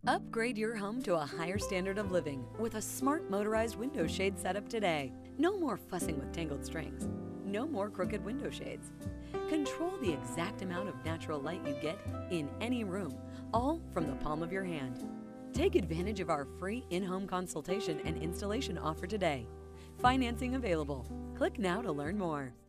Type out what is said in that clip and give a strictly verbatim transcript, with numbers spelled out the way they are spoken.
Upgrade your home to a higher standard of living with a smart motorized window shade setup today. No more fussing with tangled strings. No more crooked window shades. Control the exact amount of natural light you get in any room, all from the palm of your hand. Take advantage of our free in-home consultation and installation offer today. Financing available. Click now to learn more.